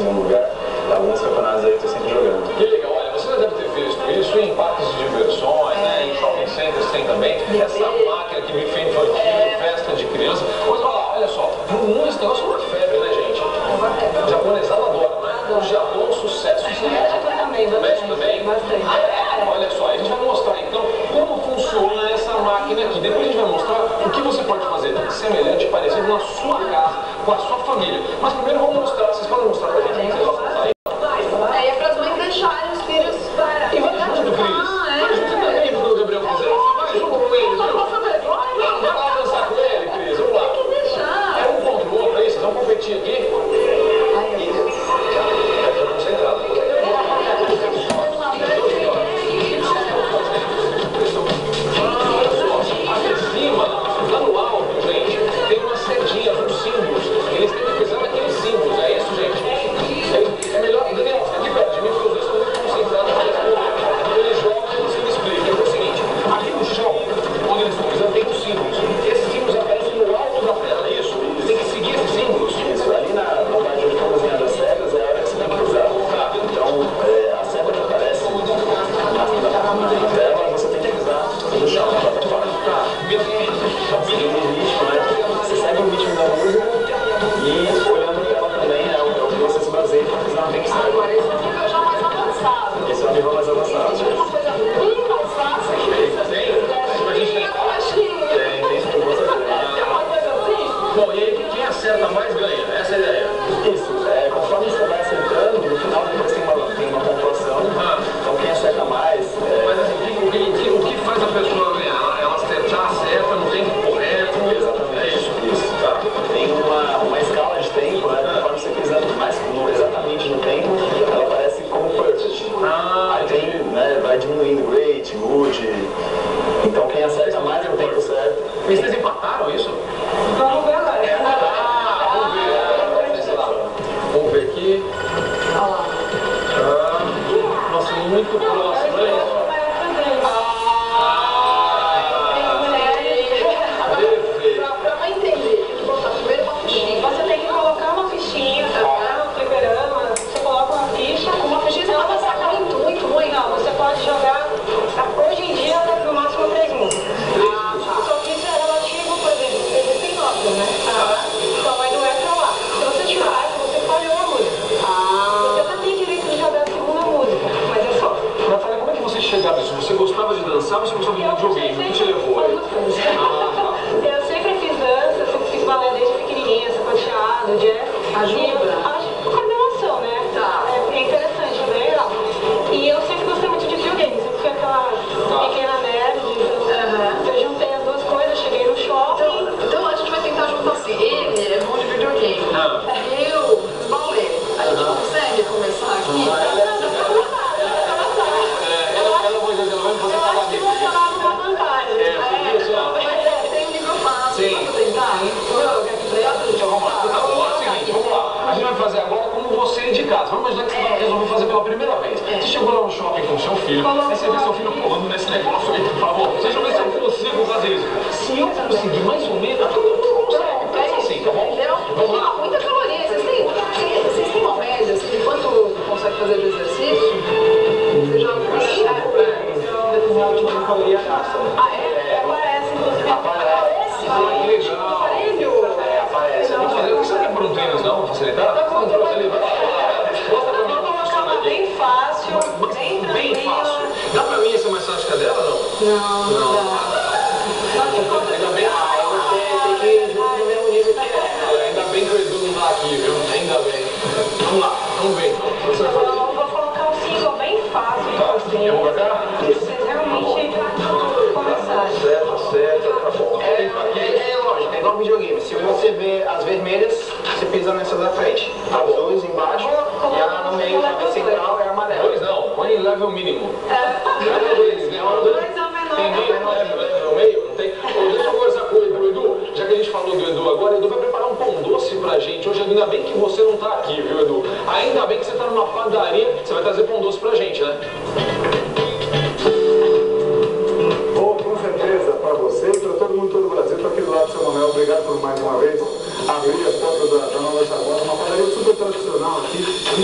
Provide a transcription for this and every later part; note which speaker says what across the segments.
Speaker 1: segundo lugar. Alguns campeonatos aí eu tô sempre jogando.
Speaker 2: Que legal, olha, você já deve ter visto isso em parques de diversões, né? Em shopping centers tem também. Essa máquina que buffet infantil, festa de criança. Olha só, no mundo esse negócio é uma febre, né, gente? O japonesado adora, né? O Japão é um sucesso.
Speaker 3: O México também, bastante.
Speaker 2: Olha só, a gente vai mostrar então como funciona essa máquina aqui. Depois a gente vai mostrar o que você pode fazer semelhante, parecido na sua casa, com a sua família. Mas primeiro vamos mostrar, vocês podem mostrar pra gente o que vocês vão fazer aí?
Speaker 3: É pra as mães deixarem os filhos para...
Speaker 2: E vai junto, Cris. Vai junto também, porque o Gabriel quiser. Você vai junto com ele, viu? Vai lá dançar com ele, Cris. Vamos lá.
Speaker 3: Tem que deixar.
Speaker 2: É um contra o outro aí, vocês vão competir aqui.
Speaker 3: Ai, meu Deus.
Speaker 2: É concentrado. Lá no alto, gente, tem umas setinhas, uns símbolos. Eles têm que pisar naqueles símbolos, é isso, gente? É melhor, Daniel, fica aqui perto de mim, porque os dois estão muito concentrados para responder. Eles jogam e você me explica. É o seguinte, aqui no chão, onde eles estão pisando, tem uns símbolos. Esses símbolos aparecem no alto da tela, é isso? Tem que seguir esses símbolos.
Speaker 1: Isso, ali na parte onde estão cozinhando as sebas é a hora que você tem que cruzar. Então, a seba que aparece na tela, você tem que cruzar no chão, na plataforma. Seguindo o ritmo, né? Você segue o ritmo da música e olhando pra ela também é o que você se baseia para pisar no tempo certo.
Speaker 3: Agora, esse é um nível já mais avançado.
Speaker 1: Esse é o nível mais avançado.
Speaker 3: Existe uma coisa bem mais fácil.
Speaker 1: Tem isso que eu vou fazer.
Speaker 3: É uma coisa assim?
Speaker 2: Bom, e aí quem acerta mais ganha, essa é a ideia.
Speaker 1: Isso, conforme você vai acertando, no final depois tem uma pontuação. Então quem acerta mais.
Speaker 2: Mas assim, o que faz a pessoa ganhar? Ela acerta no tempo correto.
Speaker 1: Exatamente.
Speaker 2: É isso.
Speaker 1: Tá. Tem uma escala de tempo, né? Conforme você pisando exatamente no tempo, ela aparece como perfect. Aí tem, né, vai diminuindo great, good. Então quem acerta mais no tempo certo.
Speaker 2: Mas vocês empataram isso?
Speaker 3: Vamos ver agora.
Speaker 2: Vamos ver. Sei lá. Vamos ver aqui.
Speaker 3: Olha lá.
Speaker 2: Nossa, muito próximo, é isso?
Speaker 3: Pra não entender, tem que botar primeiro uma fichinha. Você tem que colocar uma fichinha, tá? No fliperama, você coloca uma ficha. Com uma fichinha você pode passar muito ruim. Não, você pode jogar, hoje em dia, até no máximo 3 músicas. Só que isso é relativo, por exemplo, existem notas, né? Então vai do E pra lá. Se você tirar, você pode jogar música. Você até tem direito de jogar a segunda música, mas é só.
Speaker 2: Natália, como é que você chegava nisso? Você gostava de dançar ou você gostava de videogame? O que te levou aí?
Speaker 3: Eu sempre fiz dança, eu sempre fiz balé desde pequenininha, sapateado, jazz. Ajuda? Coordenação, né? Tá. É interessante, é bem legal. E eu sempre gostei muito de videogame, sempre fui aquela pequena nerd. Eu juntei as duas coisas, cheguei no shopping.
Speaker 4: Então a gente vai tentar juntar assim. Ele é bom de videogame. Eu, balé. A gente consegue começar aqui?
Speaker 2: Ela vai fazer
Speaker 3: Eu acho que vou falar uma vantagem.
Speaker 4: Tem um nível fácil.
Speaker 2: Sim.
Speaker 4: Vamos tentar?
Speaker 2: Então vamos lá. Tá bom, é o seguinte, vamos lá. A gente vai fazer agora como você é de casa. Vamos imaginar que você resolveu fazer pela primeira vez. Você chegou lá no shopping com seu filho, aí você vê seu filho pulando nesse negócio aí, por favor. Deixa eu ver se eu consigo fazer isso. Se eu conseguir mais ou menos, todo mundo consegue. Pensa assim, tá bom? Vamos lá.
Speaker 4: Muita caloria. Vocês têm uma média assim, de quanto consegue fazer de exercício? Você já
Speaker 1: Determinado tipo de caloria gasta.
Speaker 3: Aparece, inclusive.
Speaker 1: Aparece.
Speaker 2: Que legal.
Speaker 1: Aparece.
Speaker 2: Vamos fazer o que você quer por um tênis, não? Pra facilitar? Mostra pra mim como funciona aqui.
Speaker 3: Bem fácil, bem tranquilo.
Speaker 2: Bem fácil. Dá pra mim essa massagem que é dela, não?
Speaker 3: Não dá.
Speaker 2: Ainda bem.
Speaker 1: Você tem que ir junto no mesmo nível que ela.
Speaker 2: Ainda bem que o Edu não tá aqui, viu? Ainda bem. Vamos lá, vamos ver então. Você vai fazer.
Speaker 3: Eu vou colocar um single bem fácil pra vocês.
Speaker 2: Eu vou pra cá?
Speaker 3: Vocês realmente começarem.
Speaker 1: Certo, tá bom. É lógico, é igual videogame. Se você vê as vermelhas, você pisa nessas da frente. As duas embaixo e a no meio, a central é a amarela.
Speaker 2: Dois não, põe em level mínimo.
Speaker 3: Mais ou menos.
Speaker 2: Tem level no meio? Não tem? Deixa eu conversar com o Edu. Já que a gente falou do Edu agora, o Edu vai preparar um pão doce pra gente. Hoje, ainda bem que você não tá aqui, viu, Edu? Ainda bem que você tá numa padaria, você vai trazer pão doce pra gente, né?
Speaker 5: Com certeza, para você e para todo mundo, todo o Brasil, para aquele lado, seu Manuel, obrigado por mais uma vez abrir as portas da Nova Charmosa, uma padaria super tradicional aqui,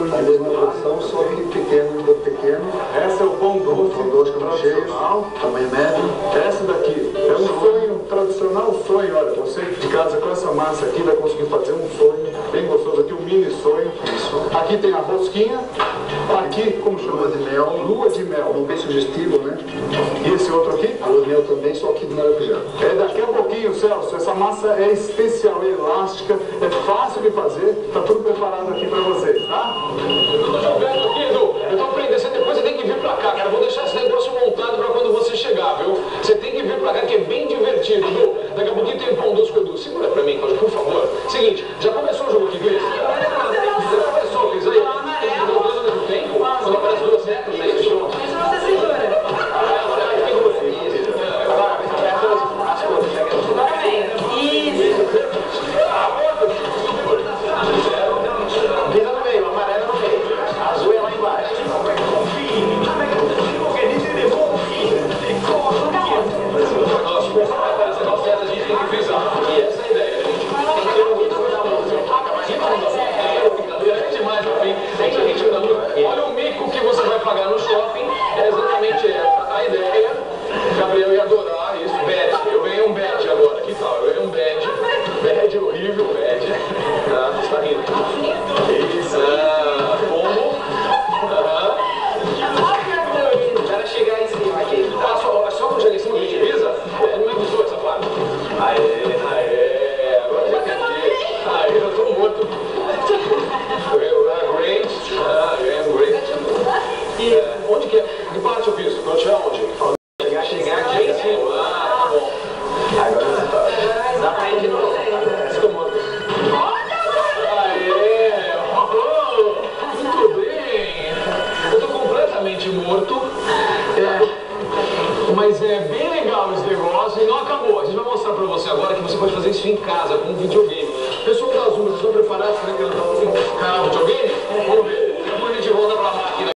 Speaker 5: sonho.
Speaker 6: A mesma porção, só que pequeno do pequeno.
Speaker 5: Essa é o pão doce.
Speaker 6: Pão doce com recheio, tamanho médio.
Speaker 5: Essa daqui é um sonho tradicional, sonho. Olha, você de casa com essa massa aqui vai conseguir fazer um sonho bem gostoso aqui, um mini sonho.
Speaker 6: Isso.
Speaker 5: Aqui tem a rosquinha. Aqui, como chama?
Speaker 6: Lua de mel.
Speaker 5: Lua de mel.
Speaker 6: Bem sugestivo, né?
Speaker 5: E esse outro aqui?
Speaker 6: A lua de mel também, só que de maracujá.
Speaker 5: É daqui a pouquinho, Celso. Essa massa é especial, é elástica, é fácil de fazer. Tá tudo preparado aqui pra vocês, tá?
Speaker 2: Eu tô jogando aqui, Edu. Eu tô aprendendo. Depois você tem que vir pra cá, cara. Eu vou deixar esse negócio montado pra quando você chegar, viu? Você tem que vir pra cá, que é bem divertido, Edu. Daqui a pouquinho tem pão doce com o Edu. Segura pra mim, por favor. Seguinte, já começou o jogo aqui, Cris? Já começou, Cris? Aí, tá jogando ao mesmo tempo? Quando aparece duas setas, né?
Speaker 4: Esse você segura. Agora vem. Isso.
Speaker 1: Pisa no meio, amarelo no meio. Azul é lá embaixo.
Speaker 2: Nossa, vai aparecer duas setas, a gente tem que frisar. E essa é a ideia, gente. Tem que ter um ritmo da música. É demais, no fim. Tem que ritmo da música. Olha o mico que você vai pagar no shopping. É exatamente essa a ideia. Gabriel ia adorar isso. Badge. Eu ganhei um badge agora. Que tal? Eu ganhei um badge. Badge horrível, badge. Ah, você tá rindo. Isso. Como?
Speaker 1: Espera chegar em cima aqui.
Speaker 2: Só quando chega em cima do divisa, não me gostou essa parte. Aê, agora já entendi. Aê, eu tô morto. Great. Great. Onde que é? Que parte eu fiz? Pra eu tirar onde?
Speaker 1: Chegar aqui em cima.
Speaker 2: Tá bom.
Speaker 1: Agora você tá. Dá pra ir de novo.
Speaker 2: Estou morto. Aê, muito bem. Eu tô completamente morto. Mas é bem legal esse negócio e não acabou. A gente vai mostrar pra você agora que você pode fazer isso em casa com um videogame. Pessoal da Zoom, vocês estão preparados para cantar um videogame? Vamos ver. Depois a gente volta pra máquina.